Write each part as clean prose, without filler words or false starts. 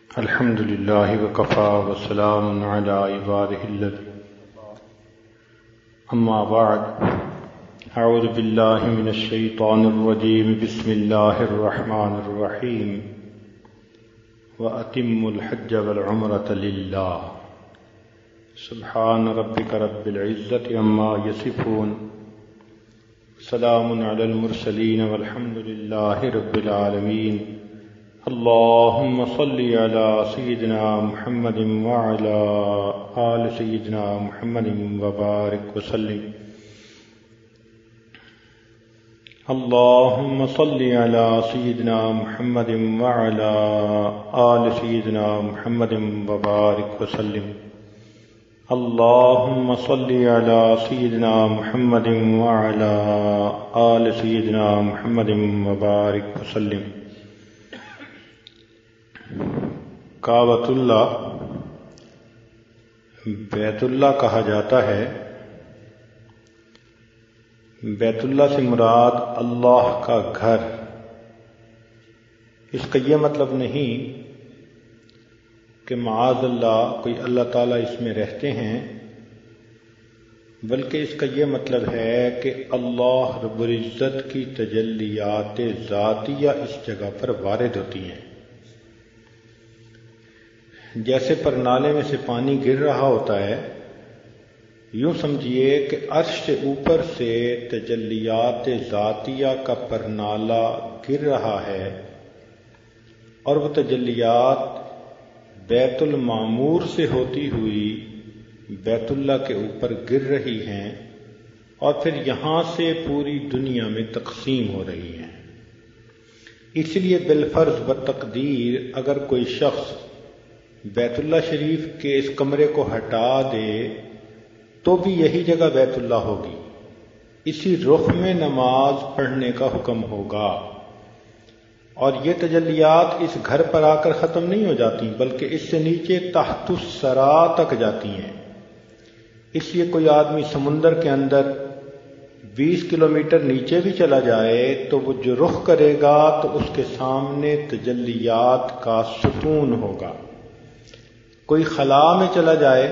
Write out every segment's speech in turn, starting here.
الحمد لله وكفى وسلام على عباده الذين أما بعد أعوذ بالله من الشيطان الرجيم بسم الله الرحمن الرحيم وأتموا الحج والعمرة لله سبحان ربك رب العزة عما يصفون سلام على المرسلين والحمد لله رب العالمين اللهم صل على سيدنا محمد وعلى آل سيدنا محمد وبارك وسلم اللهم صل على سيدنا محمد وعلى آل سيدنا محمد وبارك وسلم اللهم صل على سيدنا محمد وعلى آل سيدنا محمد وبارك وسلم کعبۃ اللہ بیت اللہ کہا جاتا ہے۔ بیت اللہ سے مراد اللہ کا گھر۔ اس کا یہ مطلب نہیں کہ معاذ اللہ کوئی اللہ تعالیٰ اس میں رہتے ہیں، بلکہ اس کا یہ مطلب ہے کہ اللہ رب العزت کی تجلیات ذاتیہ اس جگہ پر وارد ہوتی ہیں۔ جیسے پرنالے میں سے پانی گر رہا ہوتا ہے، یوں سمجھیے کہ عرش سے اوپر سے تجلیات ذاتیہ کا پرنالہ گر رہا ہے، اور وہ تجلیات بیت المعمور سے ہوتی ہوئی بیت اللہ کے اوپر گر رہی ہیں، اور پھر یہاں سے پوری دنیا میں تقسیم ہو رہی ہیں۔ اس لیے بالفرض و تقدیر اگر کوئی شخص بیت اللہ شریف کے اس کمرے کو ہٹا دے تو بھی یہی جگہ بیت اللہ ہوگی، اسی رخ میں نماز پڑھنے کا حکم ہوگا، اور یہ تجلیات اس گھر پر آ کر ختم نہیں ہو جاتی بلکہ اس سے نیچے تحت الثری تک جاتی ہیں۔ اس لیے کوئی آدمی سمندر کے اندر 20 کلومیٹر نیچے بھی چلا جائے تو وہ جو رخ کرے گا تو اس کے سامنے تجلیات کا ستون ہوگا۔ کوئی خلا میں چلا جائے،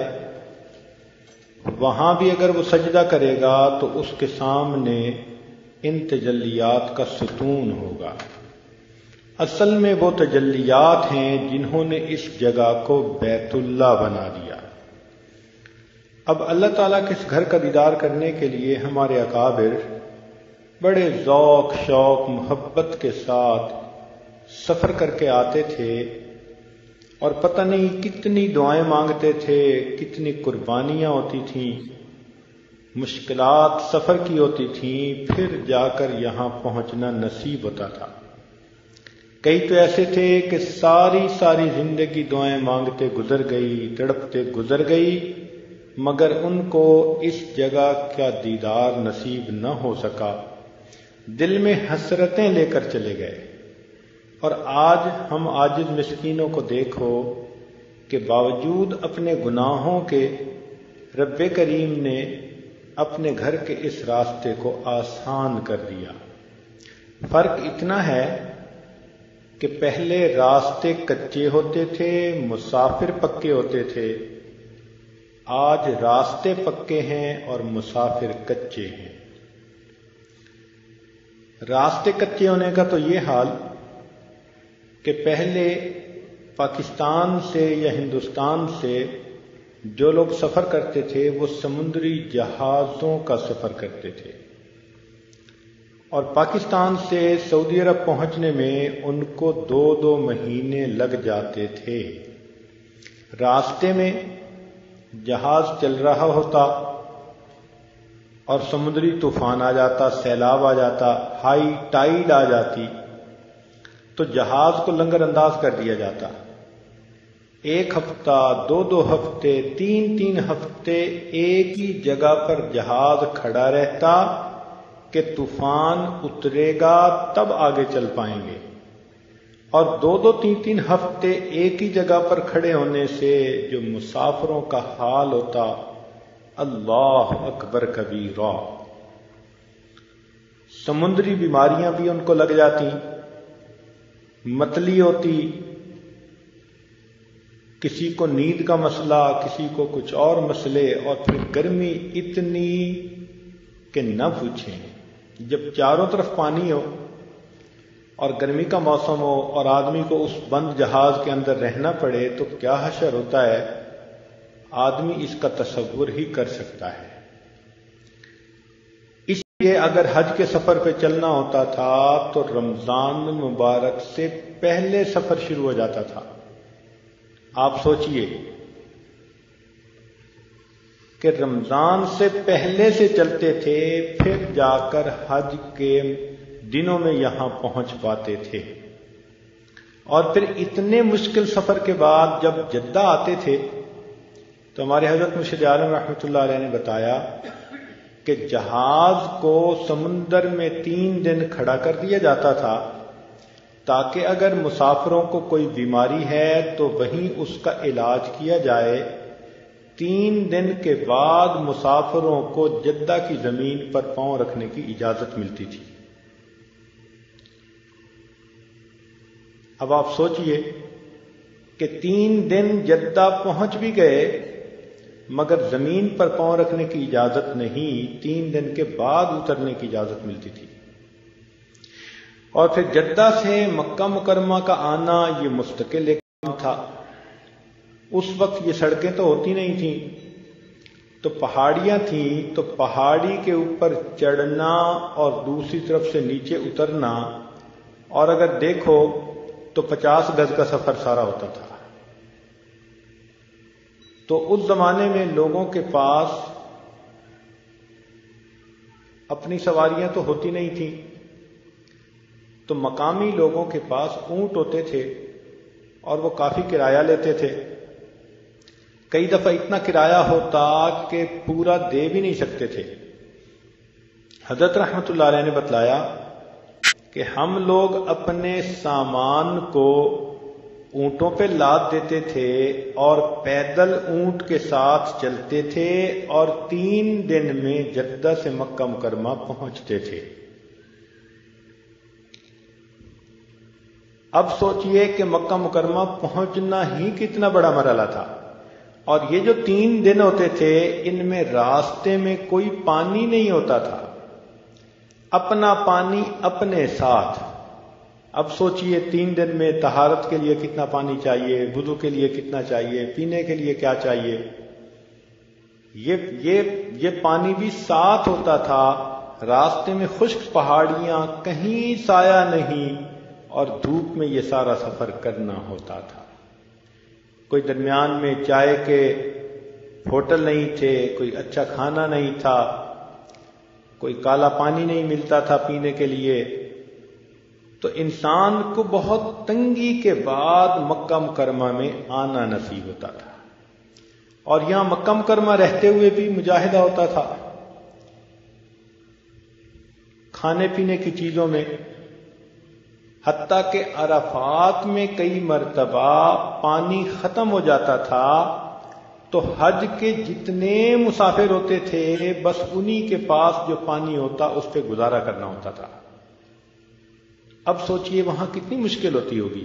وہاں بھی اگر وہ سجدہ کرے گا تو اس کے سامنے ان تجلیات کا ستون ہوگا۔ اصل میں وہ تجلیات ہیں جنہوں نے اس جگہ کو بیت اللہ بنا دیا۔ اب اللہ تعالیٰ کے اس گھر کا دیدار کرنے کے لیے ہمارے اکابر بڑے ذوق شوق محبت کے ساتھ سفر کر کے آتے تھے، اور پتہ نہیں کتنی دعائیں مانگتے تھے، کتنی قربانیاں ہوتی تھیں، مشکلات سفر کی ہوتی تھیں، پھر جا کر یہاں پہنچنا نصیب ہوتا تھا۔ کئی تو ایسے تھے کہ ساری زندگی دعائیں مانگتے گزر گئی، تڑپتے گزر گئی، مگر ان کو اس جگہ کا دیدار نصیب نہ ہو سکا، دل میں حسرتیں لے کر چلے گئے۔ اور آج ہم عاجز مسکینوں کو دیکھو کہ باوجود اپنے گناہوں کے رب کریم نے اپنے گھر کے اس راستے کو آسان کر دیا۔ فرق اتنا ہے کہ پہلے راستے کچے ہوتے تھے، مسافر پکے ہوتے تھے، آج راستے پکے ہیں اور مسافر کچے ہیں۔ راستے کچے ہونے کا تو یہ حال کہ پہلے پاکستان سے یا ہندوستان سے جو لوگ سفر کرتے تھے وہ سمندری جہازوں کا سفر کرتے تھے، اور پاکستان سے سعودی عرب پہنچنے میں ان کو 2 مہینے لگ جاتے تھے۔ راستے میں جہاز چل رہا ہوتا اور سمندری طوفان آ جاتا، سیلاب آ جاتا، ہائی ٹائیڈ آ جاتی تو جہاز کو لنگر انداز کر دیا جاتا۔ 1 ہفتہ، 2 ہفتے، 3 ہفتے ایک ہی جگہ پر جہاز کھڑا رہتا کہ طوفان اترے گا تب آگے چل پائیں گے، اور 2-3 ہفتے ایک ہی جگہ پر کھڑے ہونے سے جو مسافروں کا حال ہوتا، اللہ اکبر کبیرہ۔ سمندری بیماریاں بھی ان کو لگ جاتی، متلی ہوتی، کسی کو نیند کا مسئلہ، کسی کو کچھ اور مسئلے، اور پھر گرمی اتنی کہ نہ پوچھیں۔ جب چاروں طرف پانی ہو اور گرمی کا موسم ہو اور آدمی کو اس بند جہاز کے اندر رہنا پڑے تو کیا حشر ہوتا ہے، آدمی اس کا تصور ہی کر سکتا ہے۔ اس لیے اگر حج کے سفر پہ چلنا ہوتا تھا تو رمضان مبارک سے پہلے سفر شروع ہو جاتا تھا۔ آپ سوچئے کہ رمضان سے پہلے سے چلتے تھے، پھر جا کر حج کے دنوں میں یہاں پہنچ پاتے تھے، اور پھر اتنے مشکل سفر کے بعد جب جدہ آتے تھے تو ہمارے حضرت مرشد عالم رحمۃ اللہ علیہ نے بتایا کہ جہاز کو سمندر میں 3 دن کھڑا کر دیا جاتا تھا تاکہ اگر مسافروں کو کوئی بیماری ہے تو وہیں اس کا علاج کیا جائے۔ 3 دن کے بعد مسافروں کو جدہ کی زمین پر پاؤں رکھنے کی اجازت ملتی تھی۔ اب آپ سوچئے کہ 3 دن جدہ پہنچ بھی گئے مگر زمین پر پاؤں رکھنے کی اجازت نہیں، 3 دن کے بعد اترنے کی اجازت ملتی تھی۔ اور پھر جدہ سے مکہ مکرمہ کا آنا یہ مستقل ایک کام تھا۔ اس وقت یہ سڑکیں تو ہوتی نہیں تھیں، تو پہاڑیاں تھیں، تو پہاڑی کے اوپر چڑھنا اور دوسری طرف سے نیچے اترنا، اور اگر دیکھو تو 50 گز کا سفر سارا ہوتا تھا۔ تو اس زمانے میں لوگوں کے پاس اپنی سواریاں تو ہوتی نہیں تھیں، تو مقامی لوگوں کے پاس اونٹ ہوتے تھے اور وہ کافی کرایہ لیتے تھے۔ کئی دفعہ اتنا کرایہ ہوتا کہ پورا دے بھی نہیں سکتے تھے۔ حضرت رحمت اللہ علیہ نے بتلایا کہ ہم لوگ اپنے سامان کو اونٹوں پہ لاد دیتے تھے اور پیدل اونٹ کے ساتھ چلتے تھے اور 3 دن میں جدہ سے مکہ مکرمہ پہنچتے تھے۔ اب سوچئے کہ مکہ مکرمہ پہنچنا ہی کتنا بڑا مرحلہ تھا، اور یہ جو 3 دن ہوتے تھے ان میں راستے میں کوئی پانی نہیں ہوتا تھا، اپنا پانی اپنے ساتھ۔ اب سوچئے 3 دن میں طہارت کے لیے کتنا پانی چاہیے، وضو کے لیے کتنا چاہیے، پینے کے لیے کیا چاہیے، یہ پانی بھی ساتھ ہوتا تھا۔ راستے میں خشک پہاڑیاں، کہیں سایہ نہیں، اور دھوپ میں یہ سارا سفر کرنا ہوتا تھا۔ کوئی درمیان میں چائے کے ہوٹل نہیں تھے، کوئی اچھا کھانا نہیں تھا، کوئی کالا پانی نہیں ملتا تھا پینے کے لیے، تو انسان کو بہت تنگی کے بعد مکہ مکرمہ میں آنا نصیب ہوتا تھا۔ اور یہاں مکہ مکرمہ رہتے ہوئے بھی مجاہدہ ہوتا تھا، کھانے پینے کی چیزوں میں، حتیٰ کہ عرفات میں کئی مرتبہ پانی ختم ہو جاتا تھا تو حج کے جتنے مسافر ہوتے تھے بس انہی کے پاس جو پانی ہوتا اس پہ گزارا کرنا ہوتا تھا۔ اب سوچئے وہاں کتنی مشکل ہوتی ہوگی۔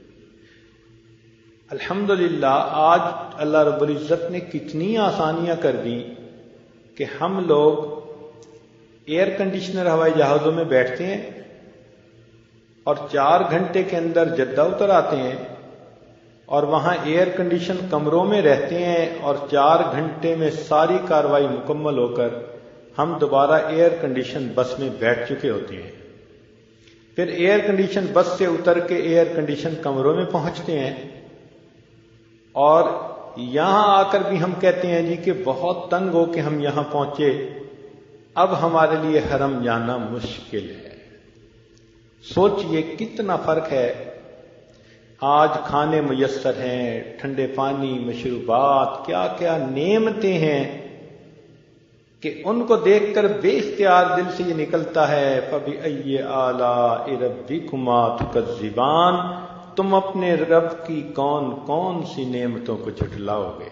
الحمدللہ آج اللہ رب العزت نے کتنی آسانیاں کر دی کہ ہم لوگ ایئر کنڈیشنر ہوائی جہازوں میں بیٹھتے ہیں اور 4 گھنٹے کے اندر جدہ اتر آتے ہیں، اور وہاں ایئر کنڈیشن کمروں میں رہتے ہیں، اور 4 گھنٹے میں ساری کارروائی مکمل ہو کر ہم دوبارہ ایئر کنڈیشن بس میں بیٹھ چکے ہوتے ہیں۔ پھر ایئر کنڈیشن بس سے اتر کے ایئر کنڈیشن کمروں میں پہنچتے ہیں، اور یہاں آ کر بھی ہم کہتے ہیں جی کہ بہت تنگ ہو کہ ہم یہاں پہنچے، اب ہمارے لیے حرم جانا مشکل ہے۔ سوچئے کتنا فرق ہے۔ آج کھانے میسر ہیں، ٹھنڈے پانی، مشروبات، کیا کیا نعمتیں ہیں کہ ان کو دیکھ کر بے اختیار دل سے یہ نکلتا ہے فَبِأَيِّ آلَاءِ رَبِّكُمَا تُكَذِّبَانِ، تم اپنے رب کی کون کون سی نعمتوں کو جھٹلاؤ گے۔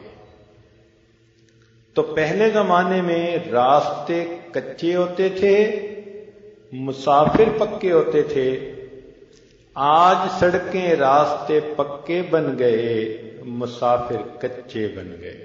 تو پہلے زمانے میں راستے کچے ہوتے تھے، مسافر پکے ہوتے تھے، آج سڑکیں راستے پکے بن گئے، مسافر کچے بن گئے۔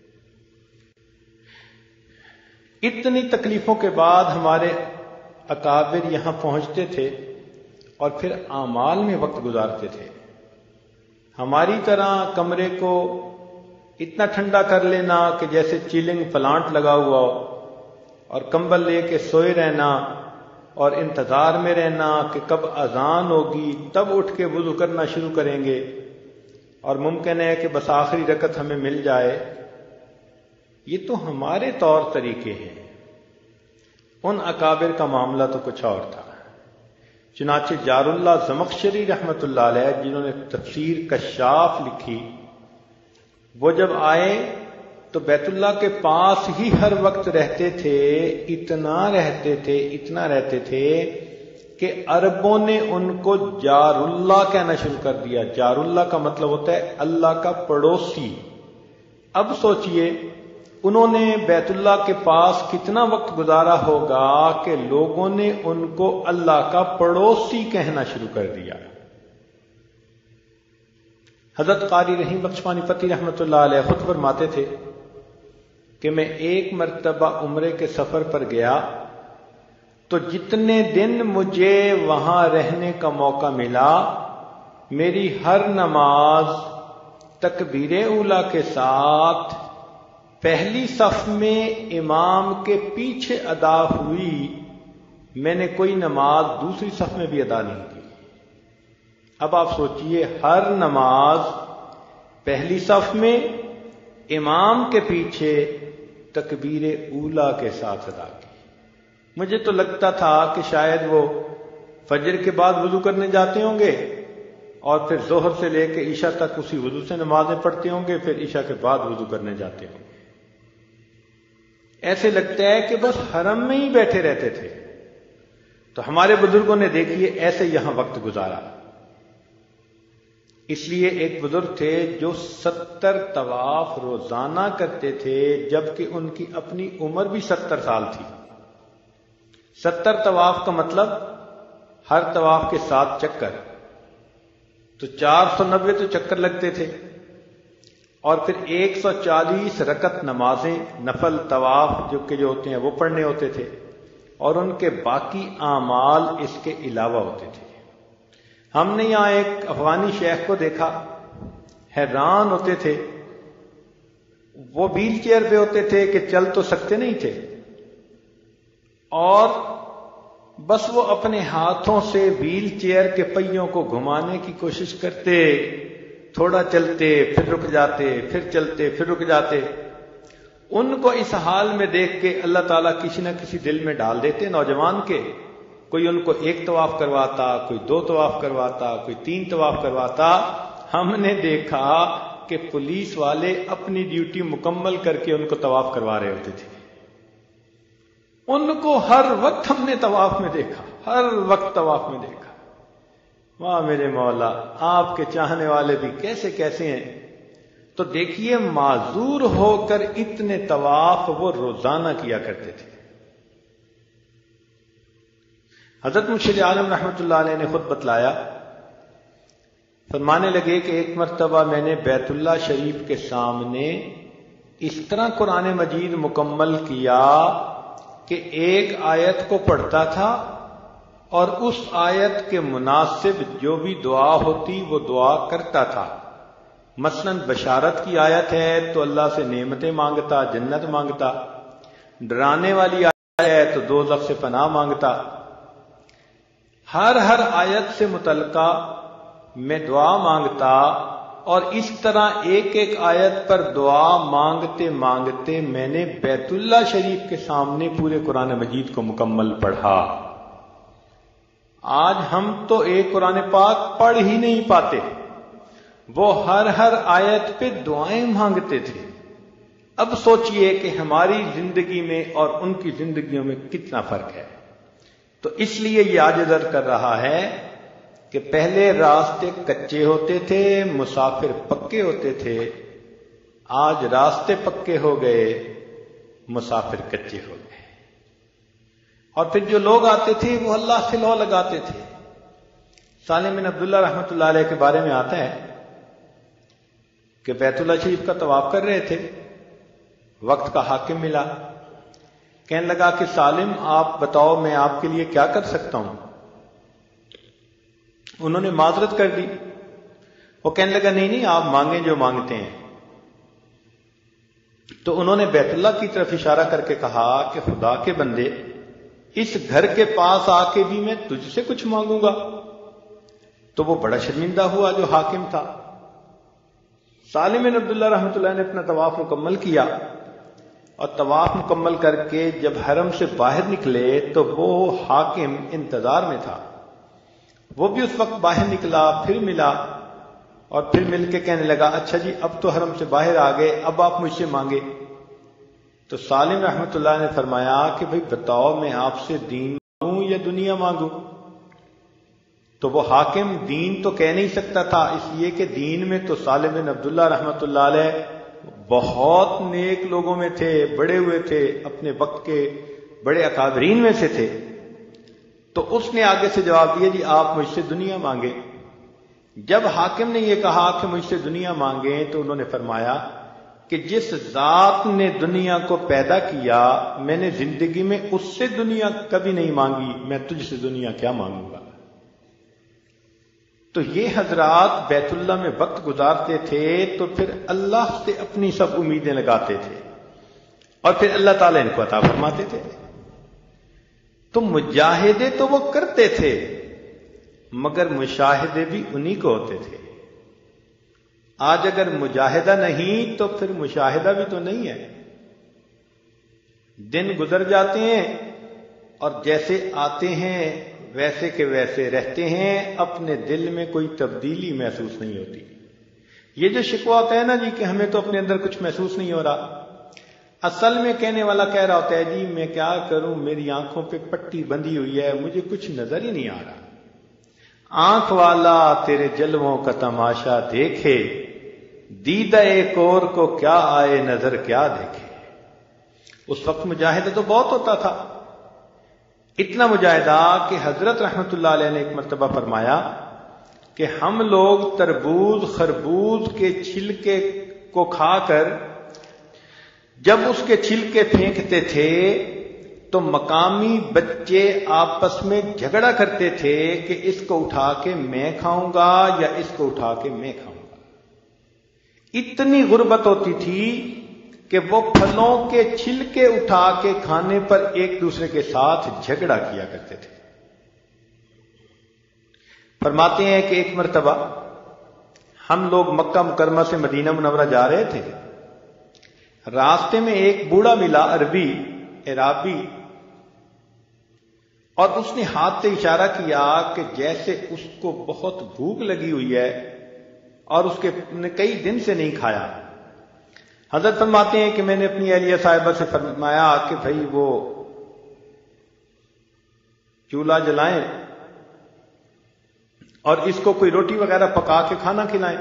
اتنی تکلیفوں کے بعد ہمارے اکابر یہاں پہنچتے تھے اور پھر اعمال میں وقت گزارتے تھے۔ ہماری طرح کمرے کو اتنا ٹھنڈا کر لینا کہ جیسے چیلنگ پلانٹ لگا ہوا ہو، اور کمبل لے کے سوئے رہنا اور انتظار میں رہنا کہ کب اذان ہوگی تب اٹھ کے وضو کرنا شروع کریں گے اور ممکن ہے کہ بس آخری رکعت ہمیں مل جائے، یہ تو ہمارے طور طریقے ہیں۔ ان اکابر کا معاملہ تو کچھ اور تھا۔ چنانچہ جار اللہ زمخشری رحمۃ اللہ علیہ، جنہوں نے تفسیر کشاف لکھی، وہ جب آئے تو بیت اللہ کے پاس ہی ہر وقت رہتے تھے، اتنا رہتے تھے کہ عربوں نے ان کو جار اللہ کہنا شروع کر دیا۔ جار اللہ کا مطلب ہوتا ہے اللہ کا پڑوسی۔ اب سوچئے انہوں نے بیت اللہ کے پاس کتنا وقت گزارا ہوگا کہ لوگوں نے ان کو اللہ کا پڑوسی کہنا شروع کر دیا۔ حضرت قاری رحیم بخش پانی پتی رحمۃ اللہ علیہ خود فرماتے تھے کہ میں ایک مرتبہ عمرے کے سفر پر گیا تو جتنے دن مجھے وہاں رہنے کا موقع ملا، میری ہر نماز تکبیر اولیٰ کے ساتھ پہلی صف میں امام کے پیچھے ادا ہوئی، میں نے کوئی نماز دوسری صف میں بھی ادا نہیں کی۔ اب آپ سوچئے، ہر نماز پہلی صف میں امام کے پیچھے تکبیر اولیٰ کے ساتھ ادا کی۔ مجھے تو لگتا تھا کہ شاید وہ فجر کے بعد وضو کرنے جاتے ہوں گے اور پھر ظہر سے لے کے عشاء تک اسی وضو سے نمازیں پڑھتے ہوں گے، پھر عشاء کے بعد وضو کرنے جاتے ہوں گے۔ ایسے لگتا ہے کہ بس حرم میں ہی بیٹھے رہتے تھے۔ تو ہمارے بزرگوں نے دیکھیے ایسے یہاں وقت گزارا۔ اس لیے ایک بزرگ تھے جو 70 طواف روزانہ کرتے تھے، جبکہ ان کی اپنی عمر بھی 70 سال تھی۔ 70 طواف کا مطلب ہر طواف کے 7 چکر، تو 490 تو چکر لگتے تھے، اور پھر 140 رکعت نمازیں نفل طواف جو ہوتے ہیں وہ پڑھنے ہوتے تھے، اور ان کے باقی اعمال اس کے علاوہ ہوتے تھے۔ ہم نے یہاں ایک افغانی شیخ کو دیکھا، حیران ہوتے تھے، وہ ویل چیئر پہ ہوتے تھے کہ چل تو سکتے نہیں تھے، اور بس وہ اپنے ہاتھوں سے ویل چیئر کے پہیوں کو گھمانے کی کوشش کرتے، تھوڑا چلتے پھر رک جاتے، پھر چلتے پھر رک جاتے۔ ان کو اس حال میں دیکھ کے اللہ تعالیٰ کسی نہ کسی دل میں ڈال دیتے نوجوان کے، کوئی ان کو 1 طواف کرواتا، کوئی 2 طواف کرواتا، کوئی 3 طواف کرواتا۔ ہم نے دیکھا کہ پولیس والے اپنی ڈیوٹی مکمل کر کے ان کو طواف کروا رہے ہوتے تھے۔ ان کو ہر وقت ہم نے طواف میں دیکھا، ہر وقت طواف میں دیکھا۔ واہ میرے مولا، آپ کے چاہنے والے بھی کیسے کیسے ہیں۔ تو دیکھیے، معذور ہو کر اتنے طواف وہ روزانہ کیا کرتے تھے۔ حضرت مرشد عالم رحمۃ اللہ علیہ نے خود بتلایا، فرمانے لگے کہ ایک مرتبہ میں نے بیت اللہ شریف کے سامنے اس طرح قرآن مجید مکمل کیا کہ ایک آیت کو پڑھتا تھا اور اس آیت کے مناسب جو بھی دعا ہوتی وہ دعا کرتا تھا۔ مثلا بشارت کی آیت ہے تو اللہ سے نعمتیں مانگتا، جنت مانگتا، ڈرانے والی آیت ہے تو دوزخ سے پناہ مانگتا۔ ہر آیت سے متعلقہ میں دعا مانگتا، اور اس طرح ایک ایک آیت پر دعا مانگتے مانگتے میں نے بیت اللہ شریف کے سامنے پورے قرآن مجید کو مکمل پڑھا۔ آج ہم تو ایک قرآن پاک پڑھ ہی نہیں پاتے، وہ ہر آیت پہ دعائیں مانگتے تھے۔ اب سوچئے کہ ہماری زندگی میں اور ان کی زندگیوں میں کتنا فرق ہے۔ تو اس لیے یہ عاجز کر رہا ہے کہ پہلے راستے کچے ہوتے تھے، مسافر پکے ہوتے تھے، آج راستے پکے ہو گئے، مسافر کچے ہو گئے۔ اور پھر جو لوگ آتے تھے وہ اللہ سے لو لگاتے تھے۔ سالم بن عبداللہ رحمۃ اللہ علیہ کے بارے میں آتا ہے کہ بیت اللہ شریف کا طواف کر رہے تھے، وقت کا حاکم ملا، کہنے لگا کہ سالم آپ بتاؤ میں آپ کے لیے کیا کر سکتا ہوں؟ انہوں نے معذرت کر دی، وہ کہنے لگا نہیں آپ مانگیں جو مانگتے ہیں۔ تو انہوں نے بیت اللہ کی طرف اشارہ کر کے کہا کہ خدا کے بندے، اس گھر کے پاس آ کے بھی میں تجھ سے کچھ مانگوں گا؟ تو وہ بڑا شرمندہ ہوا جو حاکم تھا۔ سالم بن عبداللہ رحمۃ اللہ نے اپنا طواف مکمل کیا، اور طواف مکمل کر کے جب حرم سے باہر نکلے تو وہ حاکم انتظار میں تھا، وہ بھی اس وقت باہر نکلا، پھر ملا، اور پھر مل کے کہنے لگا اچھا جی اب تو حرم سے باہر آ گئے، اب آپ مجھ سے مانگے۔ تو سالم رحمۃ اللہ نے فرمایا کہ بھئی بتاؤ میں آپ سے دین مانگوں یا دنیا مانگوں؟ تو وہ حاکم دین تو کہہ نہیں سکتا تھا، اس لیے کہ دین میں تو سالم بن عبداللہ رحمۃ اللہ علیہ بہت نیک لوگوں میں تھے، بڑے ہوئے تھے، اپنے وقت کے بڑے اکابرین میں سے تھے۔ تو اس نے آگے سے جواب دیا جی آپ مجھ سے دنیا مانگے۔ جب حاکم نے یہ کہا کہ مجھ سے دنیا مانگیں تو انہوں نے فرمایا کہ جس ذات نے دنیا کو پیدا کیا میں نے زندگی میں اس سے دنیا کبھی نہیں مانگی، میں تجھ سے دنیا کیا مانگوں گا؟ تو یہ حضرات بیت اللہ میں وقت گزارتے تھے تو پھر اللہ سے اپنی سب امیدیں لگاتے تھے، اور پھر اللہ تعالیٰ ان کو عطا فرماتے تھے۔ تو مجاہدے تو وہ کرتے تھے، مگر مشاہدے بھی انہی کو ہوتے تھے۔ آج اگر مجاہدہ نہیں تو پھر مشاہدہ بھی تو نہیں ہے۔ دن گزر جاتے ہیں اور جیسے آتے ہیں ویسے کے ویسے رہتے ہیں، اپنے دل میں کوئی تبدیلی محسوس نہیں ہوتی۔ یہ جو شکوہ ہوتا ہے نا جی کہ ہمیں تو اپنے اندر کچھ محسوس نہیں ہو رہا، اصل میں کہنے والا کہہ رہا ہوتا ہے جی میں کیا کروں، میری آنکھوں پہ پٹی بندھی ہوئی ہے، مجھے کچھ نظر ہی نہیں آ رہا۔ آنکھ والا تیرے جلووں کا تماشا دیکھے، دیدہ ایک اور کو کیا آئے نظر کیا دیکھے۔ اس وقت مجاہدہ تو بہت ہوتا تھا، اتنا مجاہدہ کہ حضرت رحمت اللہ علیہ نے ایک مرتبہ فرمایا کہ ہم لوگ تربوز خربوز کے چھلکے کو کھا کر جب اس کے چھلکے پھینکتے تھے تو مقامی بچے آپس میں جھگڑا کرتے تھے کہ اس کو اٹھا کے میں کھاؤں گا یا اس کو اٹھا کے میں کھاؤں گا۔ اتنی غربت ہوتی تھی کہ وہ پھلوں کے چھلکے اٹھا کے کھانے پر ایک دوسرے کے ساتھ جھگڑا کیا کرتے تھے۔ فرماتے ہیں کہ ایک مرتبہ ہم لوگ مکہ مکرمہ سے مدینہ منورہ جا رہے تھے، راستے میں ایک بوڑھا ملا عرابی، اور اس نے ہاتھ سے اشارہ کیا کہ جیسے اس کو بہت بھوک لگی ہوئی ہے اور اس کے نے کئی دن سے نہیں کھایا۔ حضرت فرماتے ہیں کہ میں نے اپنی اہلیہ صاحبہ سے فرمایا کہ بھائی وہ چولہا جلائیں اور اس کو کوئی روٹی وغیرہ پکا کے کھانا کھلائیں۔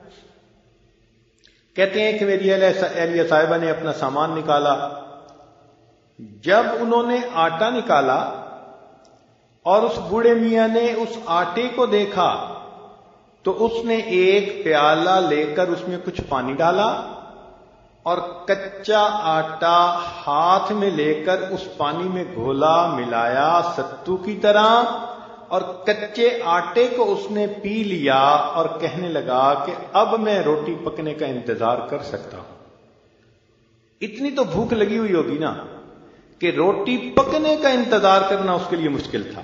کہتے ہیں کہ میری اہلیہ صاحبہ نے اپنا سامان نکالا، جب انہوں نے آٹا نکالا اور اس بوڑھے میاں نے اس آٹے کو دیکھا تو اس نے ایک پیالہ لے کر اس میں کچھ پانی ڈالا اور کچا آٹا ہاتھ میں لے کر اس پانی میں گھولا، ملایا ستو کی طرح، اور کچے آٹے کو اس نے پی لیا اور کہنے لگا کہ اب میں روٹی پکنے کا انتظار کر سکتا ہوں۔ اتنی تو بھوک لگی ہوئی ہوگی نا کہ روٹی پکنے کا انتظار کرنا اس کے لیے مشکل تھا،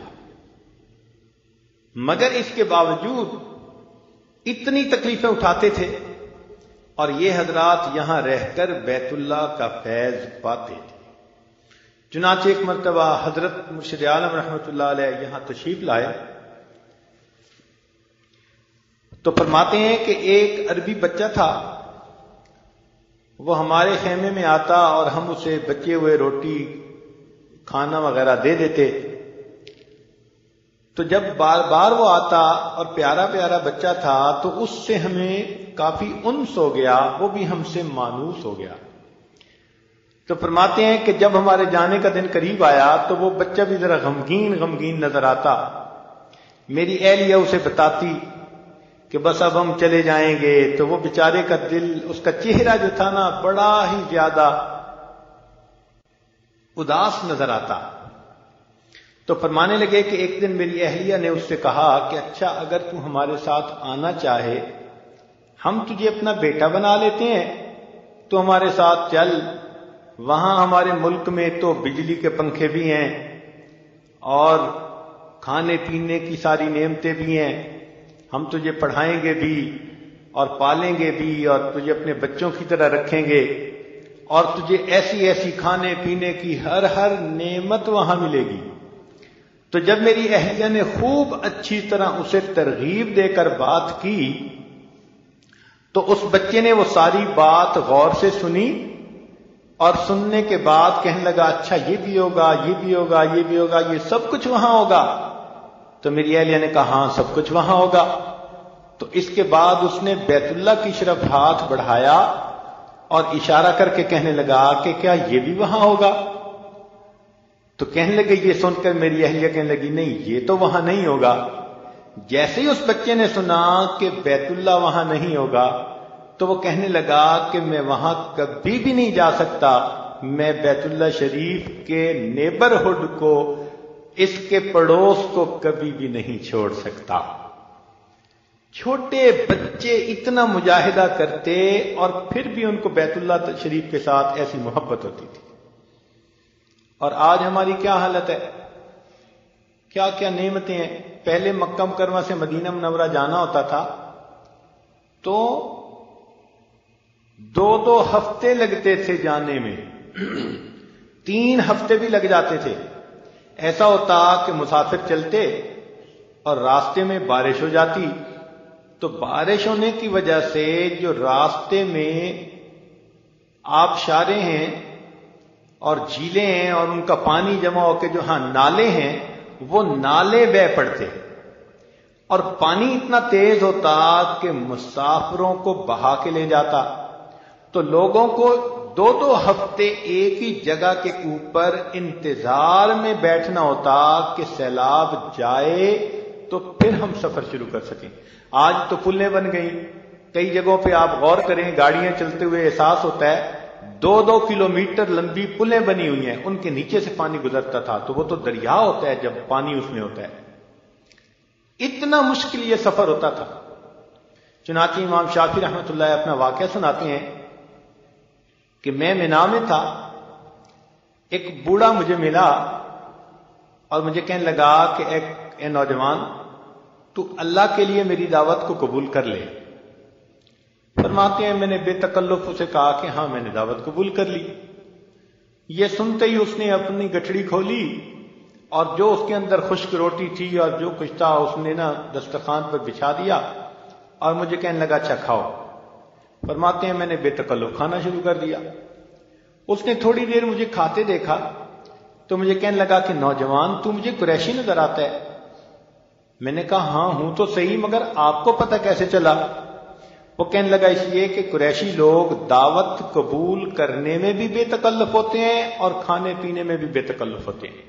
مگر اس کے باوجود اتنی تکلیفیں اٹھاتے تھے، اور یہ حضرات یہاں رہ کر بیت اللہ کا فیض پاتے تھے۔ چنانچہ ایک مرتبہ حضرت مرشد عالم رحمۃ اللہ علیہ یہاں تشریف لائے تو فرماتے ہیں کہ ایک عربی بچہ تھا، وہ ہمارے خیمے میں آتا اور ہم اسے بچے ہوئے روٹی کھانا وغیرہ دے دیتے، تو جب بار بار وہ آتا اور پیارا پیارا بچہ تھا تو اس سے ہمیں کافی انس ہو گیا، وہ بھی ہم سے مانوس ہو گیا۔ تو فرماتے ہیں کہ جب ہمارے جانے کا دن قریب آیا تو وہ بچہ بھی ذرا غمگین نظر آتا۔ میری اہلیہ اسے بتاتی کہ بس اب ہم چلے جائیں گے، تو وہ بیچارے کا دل، اس کا چہرہ جو تھا نا بڑا ہی زیادہ اداس نظر آتا. تو فرمانے لگے کہ ایک دن میری اہلیہ نے اس سے کہا کہ اچھا اگر تو ہمارے ساتھ آنا چاہے، ہم تجھے اپنا بیٹا بنا لیتے ہیں، تو ہمارے ساتھ چل. وہاں ہمارے ملک میں تو بجلی کے پنکھے بھی ہیں اور کھانے پینے کی ساری نعمتیں بھی ہیں، ہم تجھے پڑھائیں گے بھی اور پالیں گے بھی اور تجھے اپنے بچوں کی طرح رکھیں گے، اور تجھے ایسی ایسی کھانے پینے کی ہر نعمت وہاں ملے گی. تو جب میری اہلیہ نے خوب اچھی طرح اسے ترغیب دے کر بات کی، تو اس بچے نے وہ ساری بات غور سے سنی، اور سننے کے بعد کہنے لگا اچھا یہ بھی ہوگا، یہ بھی ہوگا، یہ بھی ہوگا، یہ سب کچھ وہاں ہوگا. تو میری اہلیہ نے کہا ہاں سب کچھ وہاں ہوگا. تو اس کے بعد اس نے بیت اللہ کی طرف ہاتھ بڑھایا اور اشارہ کر کے کہنے لگا کہ کیا یہ بھی وہاں ہوگا؟ تو کہنے لگے، یہ سن کر میری اہلیہ کہنے لگی نہیں یہ تو وہاں نہیں ہوگا. جیسے ہی اس بچے نے سنا کہ بیت اللہ وہاں نہیں ہوگا، تو وہ کہنے لگا کہ میں وہاں کبھی بھی نہیں جا سکتا، میں بیت اللہ شریف کے نیبرہڈ کو، اس کے پڑوس کو کبھی بھی نہیں چھوڑ سکتا. چھوٹے بچے اتنا مجاہدہ کرتے اور پھر بھی ان کو بیت اللہ شریف کے ساتھ ایسی محبت ہوتی تھی. اور آج ہماری کیا حالت ہے، کیا کیا نعمتیں ہیں. پہلے مکہ مکرمہ سے مدینہ منورہ جانا ہوتا تھا تو 2 ہفتے لگتے تھے جانے میں، 3 ہفتے بھی لگ جاتے تھے. ایسا ہوتا کہ مسافر چلتے اور راستے میں بارش ہو جاتی، تو بارش ہونے کی وجہ سے جو راستے میں آبشاریں ہیں اور جھیلیں ہیں اور ان کا پانی جمع ہو کے جو نالے ہیں، وہ نالے بہہ پڑتے اور پانی اتنا تیز ہوتا کہ مسافروں کو بہا کے لے جاتا. تو لوگوں کو 2 ہفتے ایک ہی جگہ کے اوپر انتظار میں بیٹھنا ہوتا کہ سیلاب جائے تو پھر ہم سفر شروع کر سکیں. آج تو پلیں بن گئی، کئی جگہوں پہ آپ غور کریں، گاڑیاں چلتے ہوئے احساس ہوتا ہے 2 کلومیٹر لمبی پلیں بنی ہوئی ہیں، ان کے نیچے سے پانی گزرتا تھا تو وہ تو دریا ہوتا ہے جب پانی اس میں ہوتا ہے. اتنا مشکل یہ سفر ہوتا تھا. چنانچہ امام شافعی رحمۃ اللہ اپنا واقعہ سناتے ہیں کہ میں مینا میں تھا، ایک بوڑھا مجھے ملا اور مجھے کہنے لگا کہ اے نوجوان، تو اللہ کے لیے میری دعوت کو قبول کر لے. فرماتے ہیں میں نے بے تکلف اسے کہا کہ ہاں میں نے دعوت قبول کر لی. یہ سنتے ہی اس نے اپنی گٹھڑی کھولی اور جو اس کے اندر خشک روٹی تھی اور جو کچھ تھا اس نے دسترخوان پر بچھا دیا اور مجھے کہنے لگا اچھا کھاؤ. فرماتے ہیں میں نے بے تکلف کھانا شروع کر دیا. اس نے تھوڑی دیر مجھے کھاتے دیکھا تو مجھے کہنے لگا کہ نوجوان تو مجھے قریشی نظر آتا ہے. میں نے کہا ہاں ہوں تو صحیح، مگر آپ کو پتہ کیسے چلا؟ وہ کہنے لگا اس لیے کہ قریشی لوگ دعوت قبول کرنے میں بھی بے تکلف ہوتے ہیں اور کھانے پینے میں بھی بے تکلف ہوتے ہیں.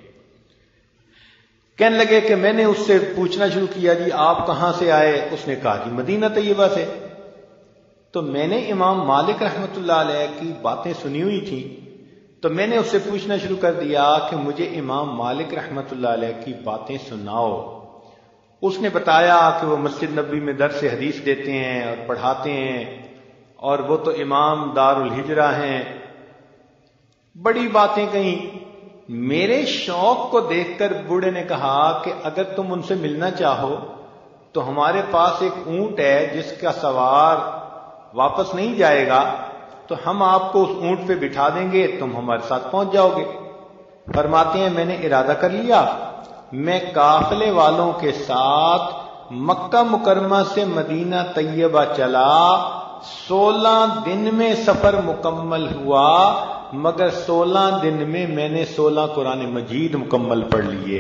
کہنے لگے کہ میں نے اس سے پوچھنا شروع کیا جی آپ کہاں سے آئے؟ اس نے کہا جی مدینہ طیبہ سے. تو میں نے امام مالک رحمۃ اللہ علیہ کی باتیں سنی ہوئی تھی، تو میں نے اس سے پوچھنا شروع کر دیا کہ مجھے امام مالک رحمۃ اللہ علیہ کی باتیں سناؤ. اس نے بتایا کہ وہ مسجد نبوی میں درس حدیث دیتے ہیں اور پڑھاتے ہیں اور وہ تو امام دار الہجرہ ہیں. بڑی باتیں کہیں. میرے شوق کو دیکھ کر بوڑھے نے کہا کہ اگر تم ان سے ملنا چاہو تو ہمارے پاس ایک اونٹ ہے جس کا سوار واپس نہیں جائے گا، تو ہم آپ کو اس اونٹ پہ بٹھا دیں گے، تم ہمارے ساتھ پہنچ جاؤ گے. فرماتے ہیں میں نے ارادہ کر لیا، میں قافلے والوں کے ساتھ مکہ مکرمہ سے مدینہ طیبہ چلا. 16 دن میں سفر مکمل ہوا، مگر 16 دن میں نے 16 قرآن مجید مکمل پڑھ لیے.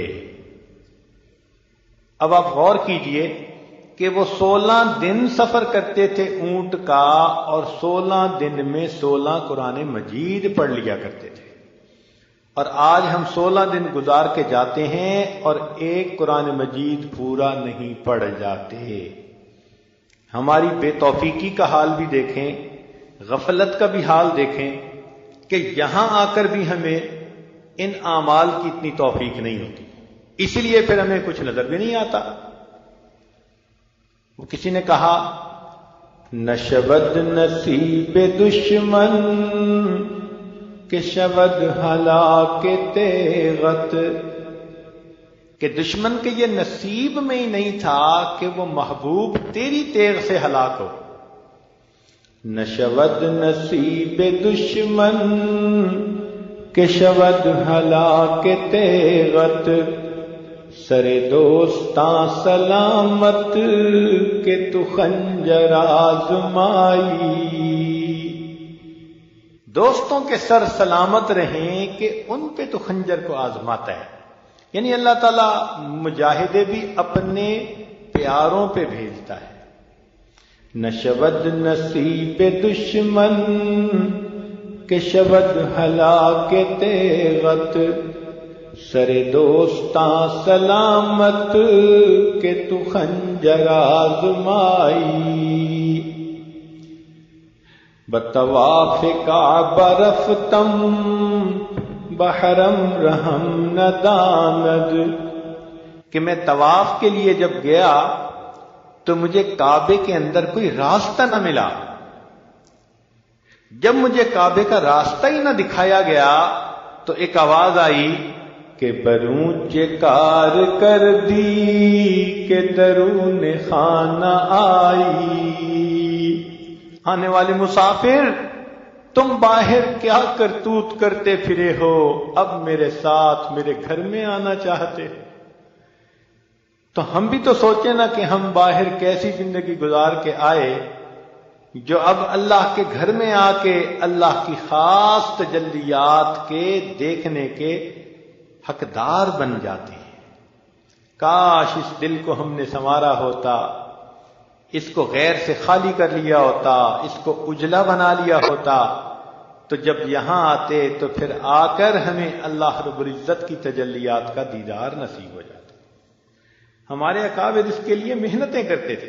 اب آپ غور کیجئے کہ وہ 16 دن سفر کرتے تھے اونٹ کا اور 16 دن میں 16 قرآن مجید پڑھ لیا کرتے تھے. اور آج ہم 16 دن گزار کے جاتے ہیں اور ایک قرآن مجید پورا نہیں پڑھ جاتے. ہماری بے توفیقی کا حال بھی دیکھیں، غفلت کا بھی حال دیکھیں کہ یہاں آ کر بھی ہمیں ان اعمال کی اتنی توفیق نہیں ہوتی، اسی لیے پھر ہمیں کچھ نظر بھی نہیں آتا۔ وہ کسی نے کہا نشود نصیب دشمن کہ شود ہلاک تیغت، کہ دشمن کے یہ نصیب میں ہی نہیں تھا کہ وہ محبوب تیری تیغ سے ہلاک ہو۔ نشود نصیب دشمن کہ شود ہلاک تیغت، سر دوستاں سلامت کہ تو خنجر آزمائی، دوستوں کے سر سلامت رہیں کہ ان پہ تو خنجر کو آزماتا ہے۔ یعنی اللہ تعالیٰ مجاہدے بھی اپنے پیاروں پہ بھیجتا ہے۔ نشود نصیب دشمن کہ شود ہلاک تیغت، سر دوستاں سلامت کہ تو خنجر آزمائی، بطواف کعبہ رفتم بحرم رحم نداند، کہ میں طواف کے لیے جب گیا تو مجھے کعبے کے اندر کوئی راستہ نہ ملا۔ جب مجھے کعبے کا راستہ ہی نہ دکھایا گیا تو ایک آواز آئی کہ برونچ کار کر دی کہ درون خانہ آئی، آنے والے مسافر تم باہر کیا کرتوت کرتے پھرے ہو، اب میرے ساتھ میرے گھر میں آنا چاہتے ہو؟ تو ہم بھی تو سوچیں نا کہ ہم باہر کیسی زندگی گزار کے آئے جو اب اللہ کے گھر میں آ کے اللہ کی خاص تجلیات کے دیکھنے کے حقدار بن جاتے ہیں۔ کاش اس دل کو ہم نے سنوارا ہوتا، اس کو غیر سے خالی کر لیا ہوتا، اس کو اجلا بنا لیا ہوتا، تو جب یہاں آتے تو پھر آ کر ہمیں اللہ رب العزت کی تجلیات کا دیدار نصیب ہو جاتا۔ ہمارے اکابر اس کے لیے محنتیں کرتے تھے۔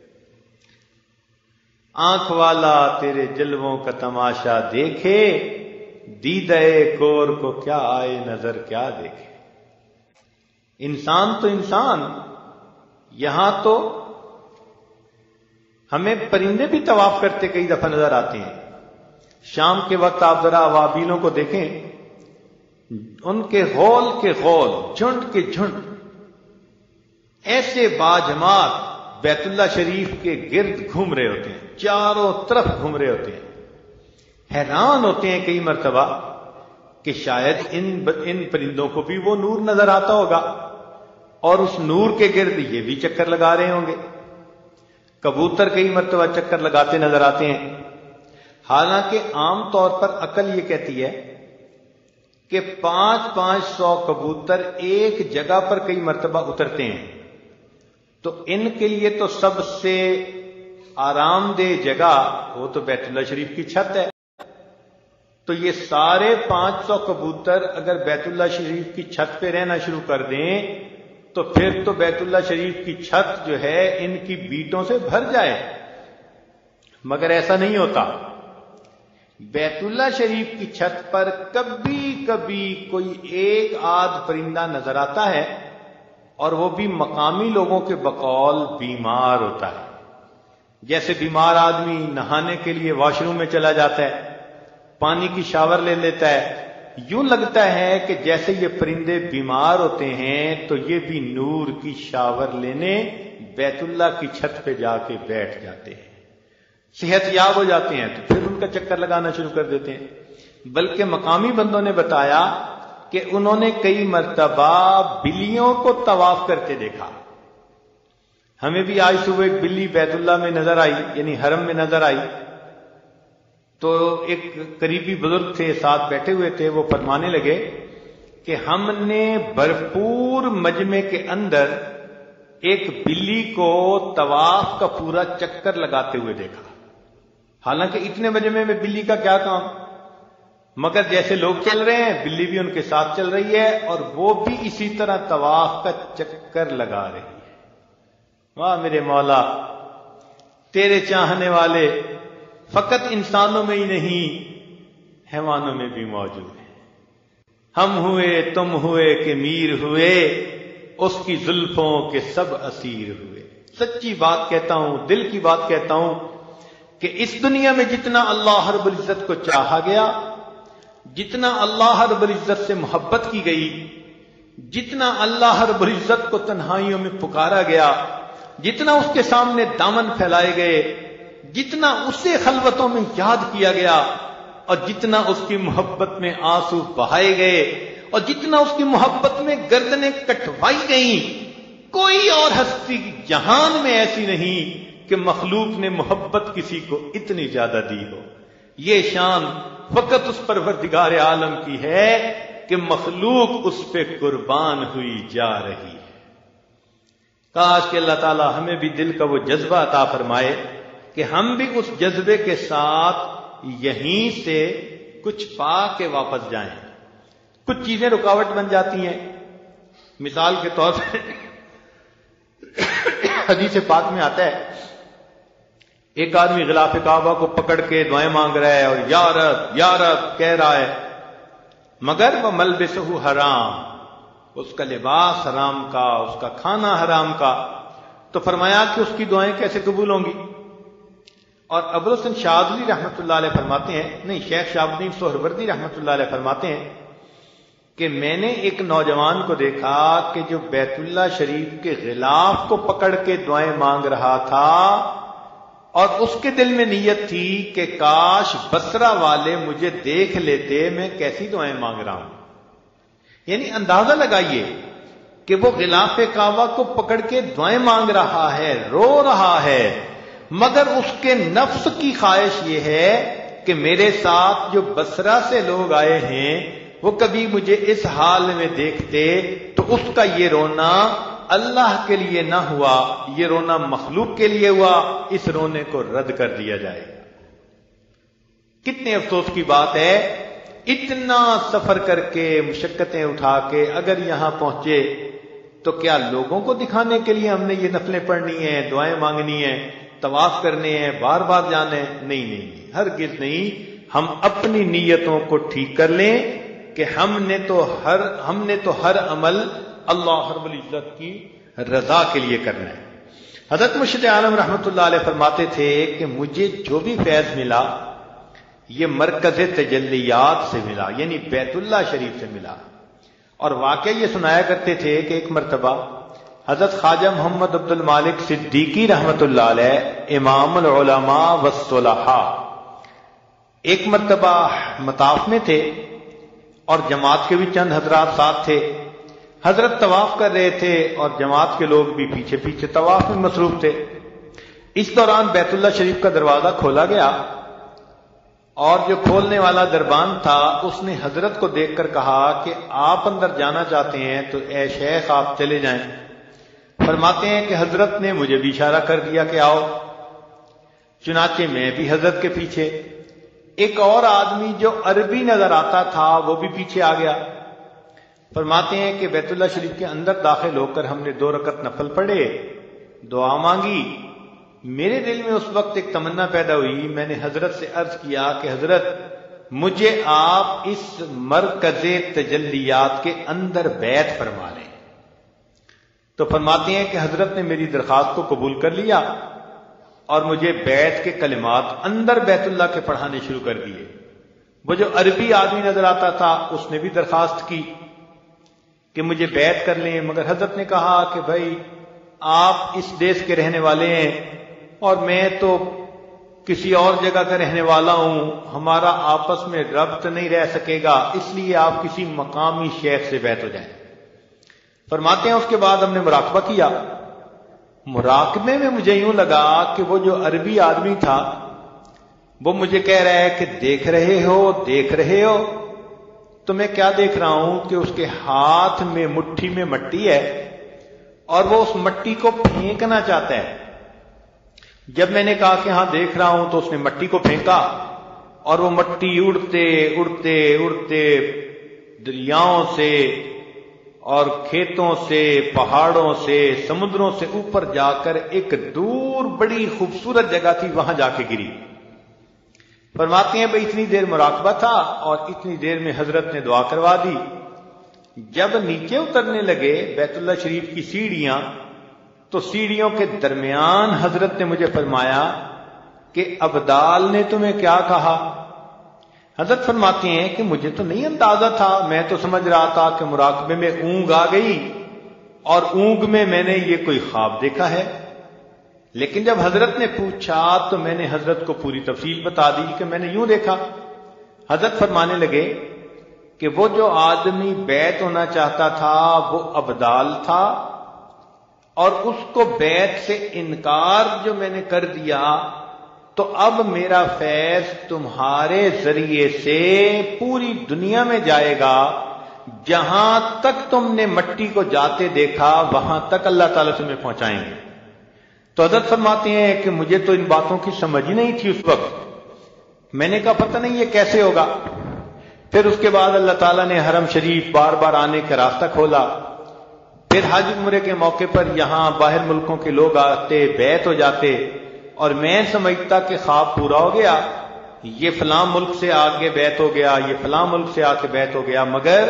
آنکھ والا تیرے جلووں کا تماشا دیکھے، دیدہ کور کو کیا آئے نظر کیا دیکھے۔ انسان تو انسان، یہاں تو ہمیں پرندے بھی طواف کرتے کئی دفعہ نظر آتے ہیں۔ شام کے وقت آپ ذرا اوابیلوں کو دیکھیں، ان کے غول کے غول، جھنڈ کے جھنڈ ایسے باجماعت بیت اللہ شریف کے گرد گھوم رہے ہوتے ہیں، چاروں طرف گھوم رہے ہوتے ہیں۔ حیران ہوتے ہیں کئی مرتبہ کہ شاید ان پرندوں کو بھی وہ نور نظر آتا ہوگا اور اس نور کے گرد یہ بھی چکر لگا رہے ہوں گے۔ کبوتر کئی مرتبہ چکر لگاتے نظر آتے ہیں، حالانکہ عام طور پر عقل یہ کہتی ہے کہ 500 کبوتر ایک جگہ پر کئی مرتبہ اترتے ہیں، تو ان کے لیے تو سب سے آرام دہ جگہ وہ تو بیت اللہ شریف کی چھت ہے۔ تو یہ سارے 500 کبوتر اگر بیت اللہ شریف کی چھت پہ رہنا شروع کر دیں تو پھر تو بیت اللہ شریف کی چھت جو ہے ان کی بیٹوں سے بھر جائے، مگر ایسا نہیں ہوتا۔ بیت اللہ شریف کی چھت پر کبھی کبھی کوئی ایک آدھ پرندہ نظر آتا ہے، اور وہ بھی مقامی لوگوں کے بقول بیمار ہوتا ہے۔ جیسے بیمار آدمی نہانے کے لیے واش روم میں چلا جاتا ہے، پانی کی شاور لے لیتا ہے، یوں لگتا ہے کہ جیسے یہ پرندے بیمار ہوتے ہیں تو یہ بھی نور کی شاور لینے بیت اللہ کی چھت پہ جا کے بیٹھ جاتے ہیں، صحت یاب ہو جاتے ہیں، تو پھر ان کا چکر لگانا شروع کر دیتے ہیں۔ بلکہ مقامی بندوں نے بتایا کہ انہوں نے کئی مرتبہ بلیوں کو طواف کرتے دیکھا۔ ہمیں بھی آج صبح ایک بلی بیت اللہ میں نظر آئی، یعنی حرم میں نظر آئی، تو ایک قریبی بزرگ تھے ساتھ بیٹھے ہوئے تھے، وہ فرمانے لگے کہ ہم نے بھرپور مجمع کے اندر ایک بلی کو طواف کا پورا چکر لگاتے ہوئے دیکھا۔ حالانکہ اتنے مجمع میں بلی کا کیا کام، مگر جیسے لوگ چل رہے ہیں بلی بھی ان کے ساتھ چل رہی ہے، اور وہ بھی اسی طرح طواف کا چکر لگا رہی ہے۔ واہ میرے مولا، تیرے چاہنے والے فقط انسانوں میں ہی نہیں حیوانوں میں بھی موجود ہیں. ہم ہوئے تم ہوئے کہ میر ہوئے اس کی زلفوں کے سب اسیر ہوئے. سچی بات کہتا ہوں، دل کی بات کہتا ہوں کہ اس دنیا میں جتنا اللہ رب العزت کو چاہا گیا، جتنا اللہ رب العزت سے محبت کی گئی، جتنا اللہ رب العزت کو تنہائیوں میں پکارا گیا، جتنا اس کے سامنے دامن پھیلائے گئے، جتنا اسے خلوتوں میں یاد کیا گیا، اور جتنا اس کی محبت میں آنسو بہائے گئے، اور جتنا اس کی محبت میں گردنیں کٹوائی گئیں، کوئی اور ہستی جہان میں ایسی نہیں کہ مخلوق نے محبت کسی کو اتنی زیادہ دی ہو. یہ شان فقط اس پروردگار عالم کی ہے کہ مخلوق اس پہ قربان ہوئی جا رہی ہے. کاش کہ اللہ تعالی ہمیں بھی دل کا وہ جذبہ عطا فرمائے کہ ہم بھی اس جذبے کے ساتھ یہیں سے کچھ پا کے واپس جائیں. کچھ چیزیں رکاوٹ بن جاتی ہیں. مثال کے طور پر حدیث پاک میں آتا ہے ایک آدمی غلاف کعبہ کو پکڑ کے دعائیں مانگ رہا ہے اور یا رب کہہ رہا ہے، مگر وہ ملبسہ حرام، اس کا لباس حرام کا، اس کا کھانا حرام کا. تو فرمایا کہ اس کی دعائیں کیسے قبول ہوں گی؟ اور ابوالحسن شاذلی رحمۃ اللہ علیہ فرماتے ہیں، نہیں، شیخ شہاب الدین سہروردی رحمۃ اللہ علیہ فرماتے ہیں کہ میں نے ایک نوجوان کو دیکھا کہ جو بیت اللہ شریف کے غلاف کو پکڑ کے دعائیں مانگ رہا تھا، اور اس کے دل میں نیت تھی کہ کاش بصرہ والے مجھے دیکھ لیتے میں کیسی دعائیں مانگ رہا ہوں. یعنی اندازہ لگائیے کہ وہ غلاف کعبہ کو پکڑ کے دعائیں مانگ رہا ہے، رو رہا ہے، مگر اس کے نفس کی خواہش یہ ہے کہ میرے ساتھ جو بصرہ سے لوگ آئے ہیں وہ کبھی مجھے اس حال میں دیکھتے تو اس کا یہ رونا اللہ کے لیے نہ ہوا، یہ رونا مخلوق کے لیے ہوا، اس رونے کو رد کر دیا جائے. کتنے افسوس کی بات ہے، اتنا سفر کر کے مشقتیں اٹھا کے اگر یہاں پہنچے تو کیا لوگوں کو دکھانے کے لیے ہم نے یہ نفلیں پڑھنی ہیں، دعائیں مانگنی ہیں، طواف کرنے ہیں، بار بار جانے ہیں؟ نہیں، ہرگز نہیں. ہم اپنی نیتوں کو ٹھیک کر لیں کہ ہم نے تو ہر عمل اللہ رب العزت کی رضا کے لیے کرنا ہے. حضرت مرشد عالم رحمۃ اللہ علیہ فرماتے تھے کہ مجھے جو بھی فیض ملا یہ مرکز تجلیات سے ملا، یعنی بیت اللہ شریف سے ملا. اور واقعہ یہ سنایا کرتے تھے کہ ایک مرتبہ حضرت خواجہ محمد عبد المالک صدیقی رحمۃ اللہ علیہ امام العلماء والصلحاء ایک مرتبہ مطاف میں تھے اور جماعت کے بھی چند حضرات ساتھ تھے. حضرت طواف کر رہے تھے اور جماعت کے لوگ بھی پیچھے پیچھے طواف میں مصروف تھے. اس دوران بیت اللہ شریف کا دروازہ کھولا گیا اور جو کھولنے والا دربان تھا اس نے حضرت کو دیکھ کر کہا کہ آپ اندر جانا چاہتے ہیں تو اے شیخ آپ چلے جائیں. فرماتے ہیں کہ حضرت نے مجھے بھی اشارہ کر دیا کہ آؤ. چنانچہ میں بھی حضرت کے پیچھے. ایک اور آدمی جو عربی نظر آتا تھا وہ بھی پیچھے آ گیا. فرماتے ہیں کہ بیت اللہ شریف کے اندر داخل ہو کر ہم نے 2 رکعت نفل پڑھے، دعا مانگی. میرے دل میں اس وقت ایک تمنا پیدا ہوئی، میں نے حضرت سے عرض کیا کہ حضرت مجھے آپ اس مرکز تجلیات کے اندر بیعت فرما لیں. تو فرماتے ہیں کہ حضرت نے میری درخواست کو قبول کر لیا اور مجھے بیعت کے کلمات اندر بیت اللہ کے پڑھانے شروع کر دیے. وہ جو عربی آدمی نظر آتا تھا اس نے بھی درخواست کی کہ مجھے بیعت کر لیں، مگر حضرت نے کہا کہ بھائی آپ اس دیش کے رہنے والے ہیں اور میں تو کسی اور جگہ کا رہنے والا ہوں، ہمارا آپس میں ربط نہیں رہ سکے گا، اس لیے آپ کسی مقامی شیخ سے بیعت ہو جائیں. فرماتے ہیں اس کے بعد ہم نے مراقبہ کیا. مراقبے میں مجھے یوں لگا کہ وہ جو عربی آدمی تھا وہ مجھے کہہ رہا ہے کہ دیکھ رہے ہو. تو میں کیا دیکھ رہا ہوں کہ اس کے ہاتھ میں مٹھی میں مٹی ہے اور وہ اس مٹی کو پھینکنا چاہتا ہے. جب میں نے کہا کہ ہاں دیکھ رہا ہوں تو اس نے مٹی کو پھینکا اور وہ مٹی اڑتے اڑتے اڑتے دریاؤں سے اور کھیتوں سے، پہاڑوں سے، سمندروں سے اوپر جا کر ایک دور بڑی خوبصورت جگہ تھی، وہاں جا کے گری۔ فرماتے ہیں بھئی اتنی دیر مراقبہ تھا اور اتنی دیر میں حضرت نے دعا کروا دی۔ جب نیچے اترنے لگے بیت اللہ شریف کی سیڑھیاں، تو سیڑھیوں کے درمیان حضرت نے مجھے فرمایا کہ ابدال نے تمہیں کیا کہا؟ حضرت فرماتے ہیں کہ مجھے تو نہیں اندازہ تھا، میں تو سمجھ رہا تھا کہ مراقبے میں اونگ آ گئی اور اونگ میں نے یہ کوئی خواب دیکھا ہے۔ لیکن جب حضرت نے پوچھا تو میں نے حضرت کو پوری تفصیل بتا دی کہ میں نے یوں دیکھا۔ حضرت فرمانے لگے کہ وہ جو آدمی بیعت ہونا چاہتا تھا وہ ابدال تھا، اور اس کو بیعت سے انکار جو میں نے کر دیا، تو اب میرا فیض تمہارے ذریعے سے پوری دنیا میں جائے گا، جہاں تک تم نے مٹی کو جاتے دیکھا وہاں تک اللہ تعالیٰ تمہیں پہنچائیں گے۔ تو حضرت فرماتے ہیں کہ مجھے تو ان باتوں کی سمجھ ہی نہیں تھی اس وقت، میں نے کہا پتہ نہیں یہ کیسے ہوگا۔ پھر اس کے بعد اللہ تعالیٰ نے حرم شریف بار بار آنے کا راستہ کھولا، پھر حج عمرے کے موقع پر یہاں باہر ملکوں کے لوگ آتے، بیعت ہو جاتے، اور میں سمجھتا کہ خواب پورا ہو گیا، یہ فلاں ملک سے آگے بیعت ہو گیا، یہ فلاں ملک سے آ کے بیعت ہو گیا۔ مگر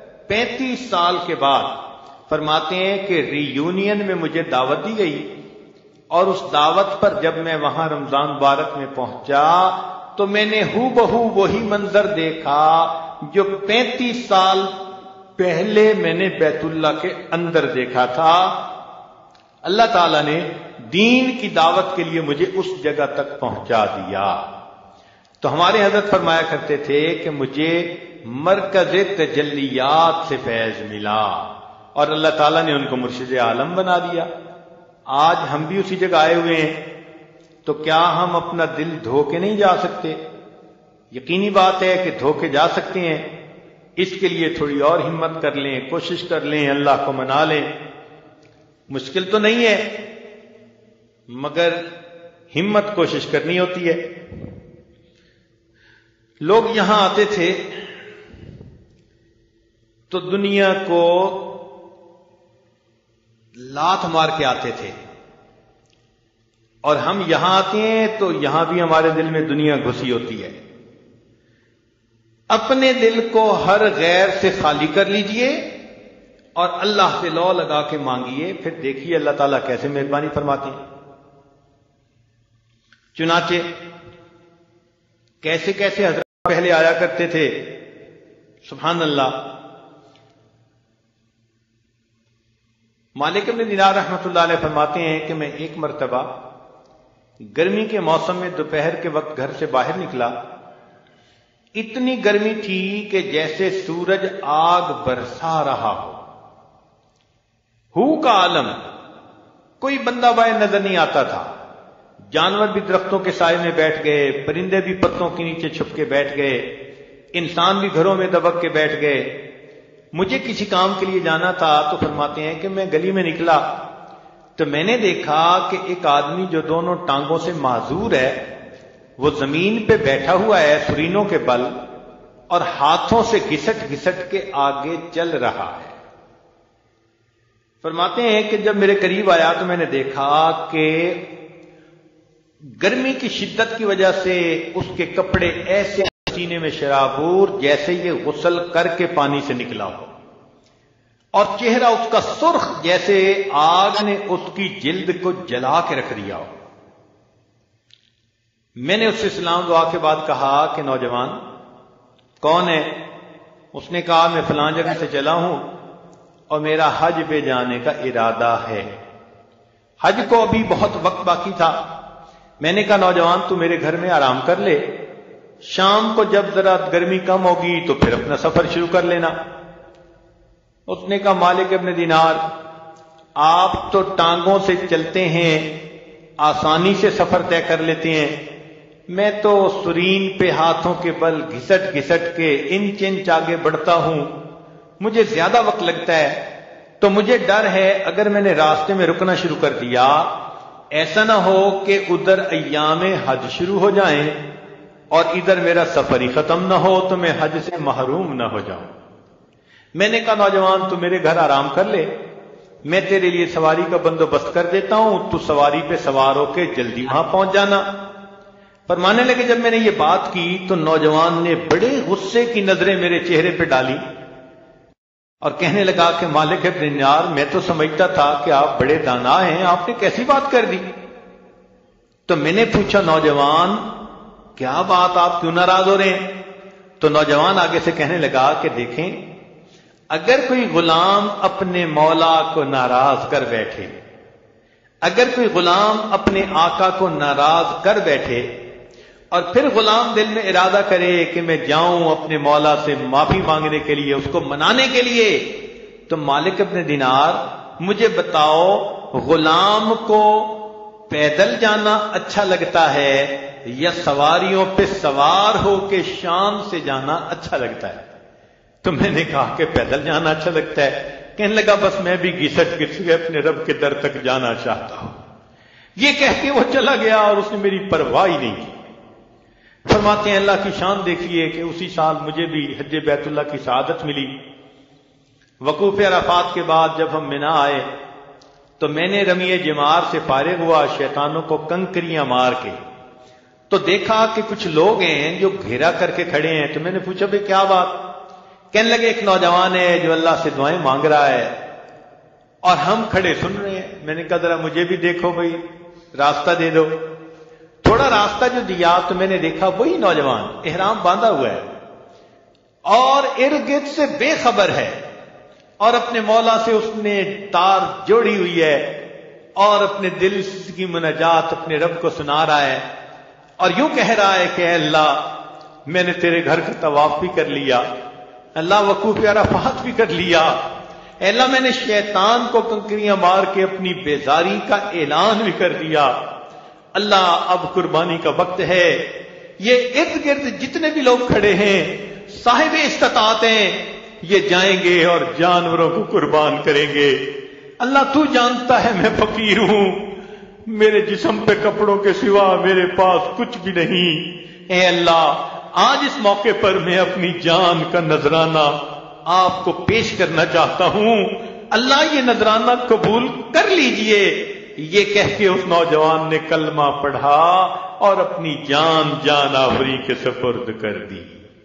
35 سال کے بعد فرماتے ہیں کہ ری یونین میں مجھے دعوت دی گئی، اور اس دعوت پر جب میں وہاں رمضان مبارک میں پہنچا تو میں نے ہو بہو وہی منظر دیکھا جو 35 سال پہلے میں نے بیت اللہ کے اندر دیکھا تھا۔ اللہ تعالیٰ نے دین کی دعوت کے لیے مجھے اس جگہ تک پہنچا دیا۔ تو ہمارے حضرت فرمایا کرتے تھے کہ مجھے مرکز تجلیات سے فیض ملا، اور اللہ تعالیٰ نے ان کو مرشد عالم بنا دیا۔ آج ہم بھی اسی جگہ آئے ہوئے ہیں، تو کیا ہم اپنا دل دھو کے نہیں جا سکتے؟ یقینی بات ہے کہ دھو کے جا سکتے ہیں۔ اس کے لیے تھوڑی اور ہمت کر لیں، کوشش کر لیں، اللہ کو منا لیں۔ مشکل تو نہیں ہے، مگر ہمت کوشش کرنی ہوتی ہے۔ لوگ یہاں آتے تھے تو دنیا کو لات مار کے آتے تھے، اور ہم یہاں آتے ہیں تو یہاں بھی ہمارے دل میں دنیا گھسی ہوتی ہے۔ اپنے دل کو ہر غیر سے خالی کر لیجئے اور اللہ سے لو لگا کے مانگیے، پھر دیکھیے اللہ تعالیٰ کیسے مہربانی فرماتے ہیں۔ چنانچہ کیسے کیسے حضرت پہلے آیا کرتے تھے، سبحان اللہ۔ مالک ابن دینار رحمۃ اللہ علیہ فرماتے ہیں کہ میں ایک مرتبہ گرمی کے موسم میں دوپہر کے وقت گھر سے باہر نکلا، اتنی گرمی تھی کہ جیسے سورج آگ برسا رہا ہو کا عالم، کوئی بندہ باہر نظر نہیں آتا تھا، جانور بھی درختوں کے سائے میں بیٹھ گئے، پرندے بھی پتوں کے نیچے چھپ کے بیٹھ گئے، انسان بھی گھروں میں دبک کے بیٹھ گئے۔ مجھے کسی کام کے لیے جانا تھا، تو فرماتے ہیں کہ میں گلی میں نکلا تو میں نے دیکھا کہ ایک آدمی جو دونوں ٹانگوں سے معذور ہے، وہ زمین پہ بیٹھا ہوا ہے سرینوں کے بل، اور ہاتھوں سے گھسٹ گھسٹ کے آگے چل رہا ہے۔ فرماتے ہیں کہ جب میرے قریب آیا تو میں نے دیکھا کہ گرمی کی شدت کی وجہ سے اس کے کپڑے ایسے سینے میں شرابور جیسے یہ غسل کر کے پانی سے نکلا ہو، اور چہرہ اس کا سرخ جیسے آگ نے اس کی جلد کو جلا کے رکھ دیا ہو۔ میں نے اس سے سلام دعا کے بعد کہا کہ نوجوان کون ہے؟ اس نے کہا میں فلاں جگہ سے چلا ہوں اور میرا حج پہ جانے کا ارادہ ہے، حج کو ابھی بہت وقت باقی تھا۔ میں نے کہا نوجوان تو میرے گھر میں آرام کر لے، شام کو جب ذرا گرمی کم ہوگی تو پھر اپنا سفر شروع کر لینا۔ اس نے کہا مالک ابن دینار، آپ تو ٹانگوں سے چلتے ہیں، آسانی سے سفر طے کر لیتے ہیں، میں تو سرین پہ ہاتھوں کے بل گھسٹ گھسٹ کے انچ انچ آگے بڑھتا ہوں، مجھے زیادہ وقت لگتا ہے، تو مجھے ڈر ہے اگر میں نے راستے میں رکنا شروع کر دیا، ایسا نہ ہو کہ ادھر ایام حج شروع ہو جائیں اور ادھر میرا سفر ہی ختم نہ ہو تو میں حج سے محروم نہ ہو جاؤں۔ میں نے کہا نوجوان تو میرے گھر آرام کر لے، میں تیرے لیے سواری کا بندوبست کر دیتا ہوں، تو سواری پہ سوار ہو کے جلدی وہاں پہنچ جانا۔ فرمانے لگے جب میں نے یہ بات کی تو نوجوان نے بڑے غصے کی نظریں میرے چہرے پہ ڈالی اور کہنے لگا کہ مالک ابن دینار، میں تو سمجھتا تھا کہ آپ بڑے دانا ہیں، آپ نے کیسی بات کر دی؟ تو میں نے پوچھا نوجوان کیا بات، آپ کیوں ناراض ہو رہے ہیں؟ تو نوجوان آگے سے کہنے لگا کہ دیکھیں، اگر کوئی غلام اپنے مولا کو ناراض کر بیٹھے، اگر کوئی غلام اپنے آقا کو ناراض کر بیٹھے اور پھر غلام دل میں ارادہ کرے کہ میں جاؤں اپنے مولا سے معافی مانگنے کے لیے، اس کو منانے کے لیے، تو مالک ابن دینار مجھے بتاؤ، غلام کو پیدل جانا اچھا لگتا ہے یا سواریوں پہ سوار ہو کے شان سے جانا اچھا لگتا ہے؟ تو میں نے کہا کہ پیدل جانا اچھا لگتا ہے۔ کہنے لگا بس میں بھی گھسٹ کے اپنے رب کے در تک جانا چاہتا ہوں۔ یہ کہہ کے وہ چلا گیا اور اس نے میری پرواہ ہی نہیں کی۔ فرماتے ہیں اللہ کی شان دیکھیے کہ اسی سال مجھے بھی حج بیت اللہ کی سعادت ملی۔ وقوف عرفات کے بعد جب ہم منا آئے تو میں نے رمی جمار سے فارغ ہوا، شیطانوں کو کنکریاں مار کے، تو دیکھا کہ کچھ لوگ ہیں جو گھیرا کر کے کھڑے ہیں۔ تو میں نے پوچھا بھئی کیا بات؟ کہنے لگے ایک نوجوان ہے جو اللہ سے دعائیں مانگ رہا ہے اور ہم کھڑے سن رہے ہیں۔ میں نے کہا ذرا مجھے بھی دیکھو بھئی، راستہ دے دو۔ تھوڑا راستہ جو دیا تو میں نے دیکھا وہی نوجوان احرام باندھا ہوا ہے اور ارد گرد سے بے خبر ہے، اور اپنے مولا سے اس نے تار جوڑی ہوئی ہے اور اپنے دل کی مناجات اپنے رب کو سنا رہا ہے اور یوں کہہ رہا ہے کہ اے اللہ میں نے تیرے گھر کا طواف بھی کر لیا، اللہ وقوف عرفات بھی کر لیا، اے اللہ میں نے شیطان کو کنکریاں مار کے اپنی بیزاری کا اعلان بھی کر دیا، اللہ اب قربانی کا وقت ہے۔ یہ ارد گرد جتنے بھی لوگ کھڑے ہیں صاحب استطاعت ہیں، یہ جائیں گے اور جانوروں کو قربان کریں گے۔ اللہ تو جانتا ہے میں فقیر ہوں، میرے جسم پہ کپڑوں کے سوا میرے پاس کچھ بھی نہیں، اے اللہ آج اس موقع پر میں اپنی جان کا نذرانہ آپ کو پیش کرنا چاہتا ہوں، اللہ یہ نذرانہ قبول کر لیجئے۔ یہ کہہ کے اس نوجوان نے کلمہ پڑھا اور اپنی جان جان آوری کے سپرد کر دی۔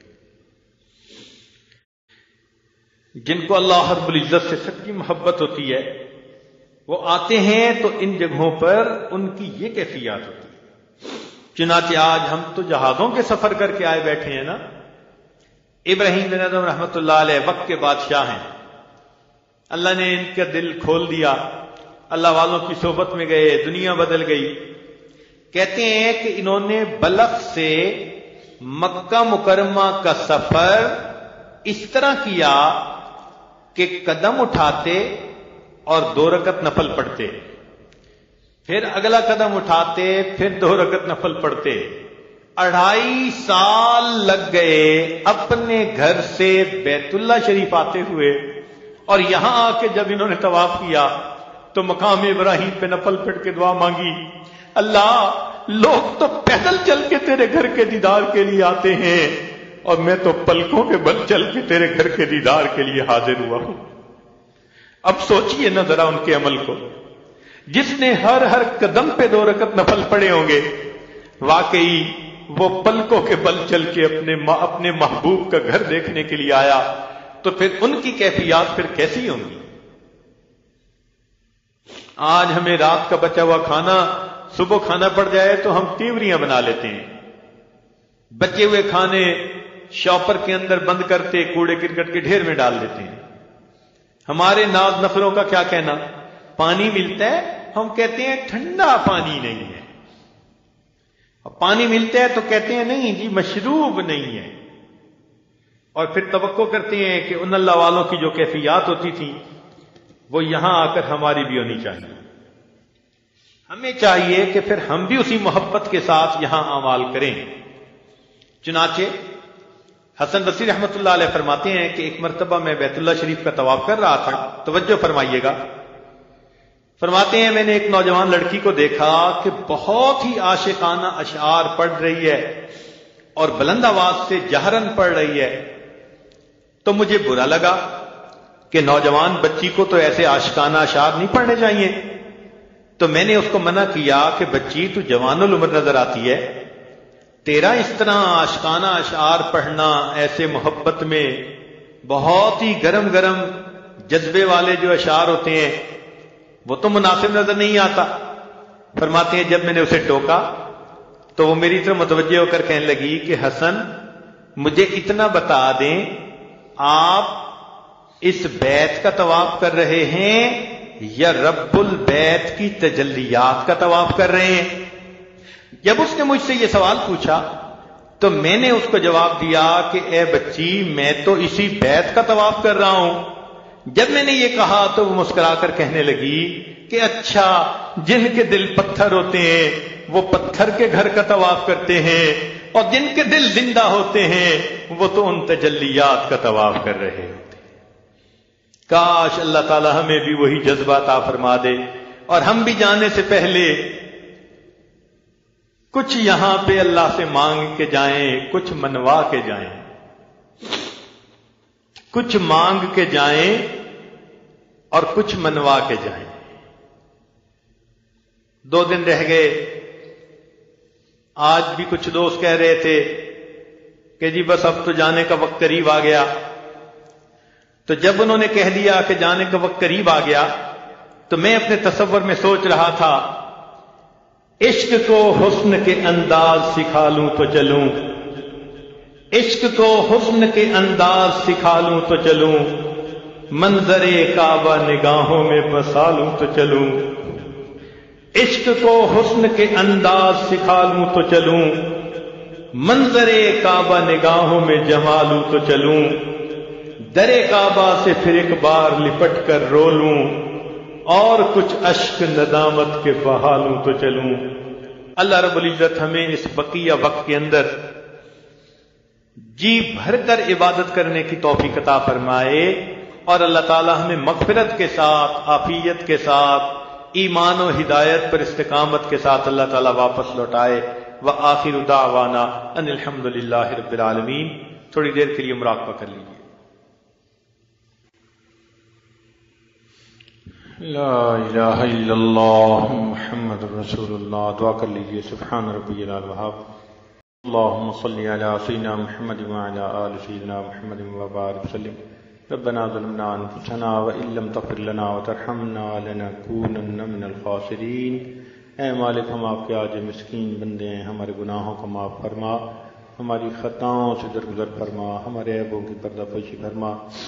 جن کو اللہ رب العزت سے سچی محبت ہوتی ہے وہ آتے ہیں تو ان جگہوں پر ان کی یہ کیفیات ہوتی ہے۔ چنانچہ آج ہم تو جہازوں کے سفر کر کے آئے بیٹھے ہیں نا۔ ابراہیم بن ادم رحمۃ اللہ علیہ وقت کے بادشاہ ہیں، اللہ نے ان کا دل کھول دیا، اللہ والوں کی صحبت میں گئے، دنیا بدل گئی۔ کہتے ہیں کہ انہوں نے بلخ سے مکہ مکرمہ کا سفر اس طرح کیا کہ قدم اٹھاتے اور 2 رکعت نفل پڑھتے، پھر اگلا قدم اٹھاتے پھر 2 رکعت نفل پڑھتے۔ 2.5 سال لگ گئے اپنے گھر سے بیت اللہ شریف آتے ہوئے، اور یہاں آ کے جب انہوں نے طواف کیا تو مقام ابراہیم پہ نفل پڑھ کے دعا مانگی، اللہ لوگ تو پیدل چل کے تیرے گھر کے دیدار کے لیے آتے ہیں اور میں تو پلکوں کے بل چل کے تیرے گھر کے دیدار کے لیے حاضر ہوا ہوں۔ اب سوچئے نہ ذرا ان کے عمل کو، جس نے ہر قدم پہ 2 رکعت نفل پڑھے ہوں گے، واقعی وہ پلکوں کے بل چل کے اپنے محبوب کا گھر دیکھنے کے لیے آیا، تو پھر ان کی کیفیات پھر کیسی ہوں گی؟ آج ہمیں رات کا بچا ہوا کھانا صبح کھانا پڑ جائے تو ہم تیوریاں بنا لیتے ہیں، بچے ہوئے کھانے شاپر کے اندر بند کرتے کوڑے کرکٹ کے ڈھیر میں ڈال دیتے ہیں۔ ہمارے ناز نخروں کا کیا کہنا، پانی ملتا ہے ہم کہتے ہیں ٹھنڈا پانی نہیں ہے، پانی ملتا ہے تو کہتے ہیں نہیں جی مشروب نہیں ہے، اور پھر توقع کرتے ہیں کہ ان اللہ والوں کی جو کیفیات ہوتی تھی وہ یہاں آ کر ہماری بھی ہونی چاہیے۔ ہمیں چاہیے کہ پھر ہم بھی اسی محبت کے ساتھ یہاں اعمال کریں۔ چنانچہ حسن بصری رحمۃ اللہ علیہ فرماتے ہیں کہ ایک مرتبہ میں بیت اللہ شریف کا طواف کر رہا تھا، توجہ فرمائیے گا، فرماتے ہیں میں نے ایک نوجوان لڑکی کو دیکھا کہ بہت ہی عاشقانہ اشعار پڑھ رہی ہے اور بلند آواز سے جہرن پڑھ رہی ہے، تو مجھے برا لگا کہ نوجوان بچی کو تو ایسے عاشقانہ اشعار نہیں پڑھنے چاہیے. تو میں نے اس کو منع کیا کہ بچی تو جوان العمر نظر آتی ہے، تیرا اس طرح عاشقانہ اشعار پڑھنا ایسے محبت میں بہت ہی گرم گرم جذبے والے جو اشعار ہوتے ہیں وہ تو مناسب نظر نہیں آتا. فرماتے ہیں جب میں نے اسے ٹوکا تو وہ میری طرف متوجہ ہو کر کہنے لگی کہ حسن مجھے اتنا بتا دیں، آپ اس بیت کا طواف کر رہے ہیں یا رب البیت کی تجلیات کا طواف کر رہے ہیں؟ جب اس نے مجھ سے یہ سوال پوچھا تو میں نے اس کو جواب دیا کہ اے بچی میں تو اسی بیت کا طواف کر رہا ہوں. جب میں نے یہ کہا تو وہ مسکرا کر کہنے لگی کہ اچھا، جن کے دل پتھر ہوتے ہیں وہ پتھر کے گھر کا طواف کرتے ہیں، اور جن کے دل زندہ ہوتے ہیں وہ تو ان تجلیات کا طواف کر رہے ہوتے ہیں. کاش اللہ تعالی ہمیں بھی وہی جذبہ عطا فرما دے اور ہم بھی جانے سے پہلے کچھ یہاں پہ اللہ سے مانگ کے جائیں، کچھ منوا کے جائیں. کچھ مانگ کے جائیں اور کچھ منوا کے جائیں. 2 دن رہ گئے. آج بھی کچھ دوست کہہ رہے تھے کہ جی بس اب تو جانے کا وقت قریب آ گیا. تو جب انہوں نے کہہ دیا کہ جانے کا وقت قریب آ گیا تو میں اپنے تصور میں سوچ رہا تھا عشق کو حسن کے انداز سکھا لوں تو چلوں، عشق کو حسن کے انداز سکھا لوں تو چلوں، منظر کعبہ نگاہوں میں بسا لوں تو چلوں. عشق کو حسن کے انداز سکھا لوں تو چلوں، منظر کعبہ نگاہوں میں جما لوں تو چلوں، در کعبہ سے پھر ایک بار لپٹ کر رو لوں، اور کچھ اشک ندامت کے بہا لوں تو چلوں. اللہ رب العزت ہمیں اس بقیہ وقت کے اندر جی بھر کر عبادت کرنے کی توفیق عطا فرمائے، اور اللہ تعالی ہمیں مغفرت کے ساتھ، عافیت کے ساتھ، ایمان و ہدایت پر استقامت کے ساتھ اللہ تعالی واپس لوٹائے. وآخر دعوانا ان الحمد للہ رب العالمین. تھوڑی دیر کے لیے مراقبہ کر لیجیے. لا الہ الا اللہ محمد رسول اللہ. دعا کر لیجیے. سبحان ربی الوہاب. اللہم صلی علی سیدنا محمد وعلی آل سیدنا محمد وبارک وسلم. ربنا ظلمنا انفسنا وان لم تغفر لنا وترحمنا لنکونن من الخاسرین. اے مالک ہم آپ کے عاجز مسکین بندے ہیں، ہمارے گناہوں کو معاف فرما، ہماری خطاؤں سے درگزر فرما، ہمارے عیبوں کی پردہ پوشی فرما.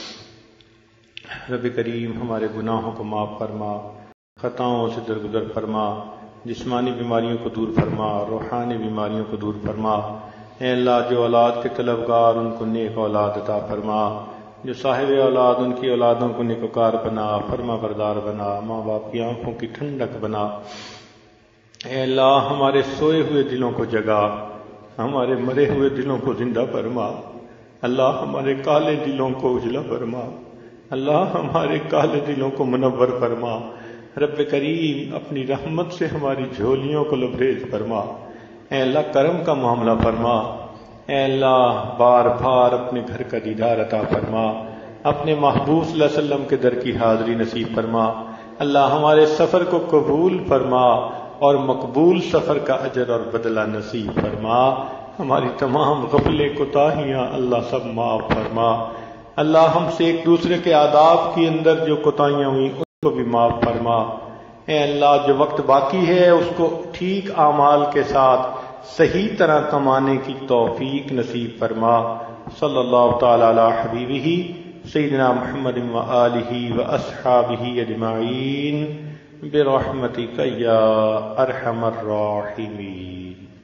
رب کریم ہمارے گناہوں کو معاف فرما، خطاؤں سے درگزر فرما، جسمانی بیماریوں کو دور فرما، روحانی بیماریوں کو دور فرما. اے اللہ جو اولاد کے طلبگار ان کو نیک اولاد عطا فرما، جو صاحب اولاد ان کی اولادوں کو نیکوکار بنا، فرما بردار بنا، ماں باپ کی آنکھوں کی ٹھنڈک بنا. اے اللہ ہمارے سوئے ہوئے دلوں کو جگا، ہمارے مرے ہوئے دلوں کو زندہ فرما. اللہ ہمارے کالے دلوں کو اجلا فرما، اللہ ہمارے کالے دلوں کو منور فرما. رب کریم اپنی رحمت سے ہماری جھولیوں کو لبریز فرما. اے اللہ کرم کا معاملہ فرما. اے اللہ بار بار اپنے گھر کا دیدار عطا فرما، اپنے محبوب صلی اللہ علیہ وسلم کے در کی حاضری نصیب فرما. اللہ ہمارے سفر کو قبول فرما اور مقبول سفر کا اجر اور بدلہ نصیب فرما. ہماری تمام غفلیں کوتاہیاں اللہ سب معاف فرما. اللہ ہم سے ایک دوسرے کے آداب کے اندر جو کوتاہیاں ہوئیں ان کو بھی معاف فرما. اے اللہ جو وقت باقی ہے اس کو ٹھیک اعمال کے ساتھ صحیح طرح کمانے کی توفیق نصیب فرما. صلی اللہ تعالی علی حبیبہ سیدنا محمد و آلہ و اصحابہ اجمعین برحمتک یا ارحم الراحمین.